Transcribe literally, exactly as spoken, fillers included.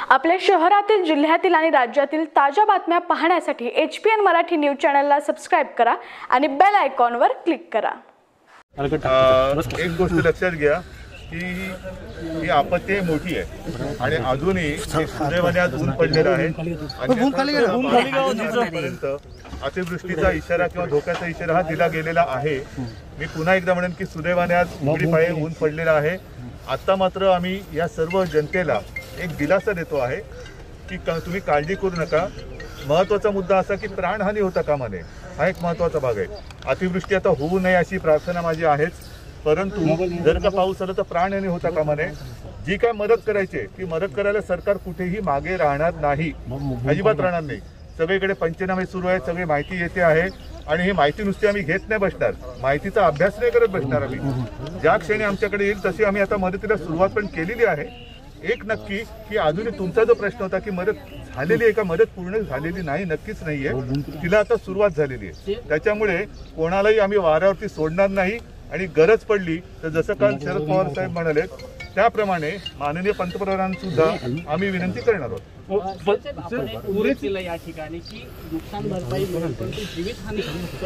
आपल्या शहरातील, जिल्ह्यातील आणि राज्यातील ताज्या बातम्या पाहण्यासाठी H P N Marathi news चॅनलला सबस्क्राइब करा आणि बेल आयकॉनवर क्लिक करा। एक गोष्ट लक्षात घ्या की ही आपत्ती मोठी आहे आणि अजूनही सुदैवाने आज ऊन पडलेलं आहे। अतिवृष्टीचा इशारा किंवा धोक्याचा इशारा हा दिला गेलेला आहे। मी पुन्हा एकदा म्हणेन की सुदैवाने आज उघडी पाय ऊन पडलेलं आहे। आता मात्र आम्ही या सर्व जनतेला एक दिलासा देतो आहे की तुम्ही काळजी करू नका। महत्त्वाचा मुद्दा असा की प्राणहानी होता कामा नये, हा एक महत्त्वाचा भाग आहे। अतिवृष्टी आता होऊ नये अशी प्रार्थना माझी आहेच, परंतु जर का पाऊस आला तर प्राणहानी होता कामा नये। जी काय मदत करायची ती मदत करायला सरकार कुठेही मागे राहणार नाही, अजिबात राहणार नाही। सगळीकडे पंचनामे सुरू आहेत, सगळी माहिती येते आहे आणि ही माहिती नुसती आम्ही घेत नाही बसणार, माहितीचा अभ्यास नाही करत बसणार। आम्ही ज्या क्षणी आमच्याकडे येईल तशी आम्ही आता मदतीला सुरुवात पण केलेली आहे। एक नक्की की अजूनही तुमचा जो प्रश्न होता की मदत झालेली आहे का, मदत पूर्ण झालेली नाही, नक्कीच नाहीये, तिला आता सुरुवात झालेली आहे। त्याच्यामुळे कोणालाही आम्ही वाऱ्यावरती सोडणार नाही आणि गरज पडली तर जसं काल शरद पवार साहेब म्हणाले त्याप्रमाणे माननीय पंतप्रधानांसुद्धा आम्ही विनंती करणार आहोत। या ठिकाणी की नुकसान भरपाई जीवितहानी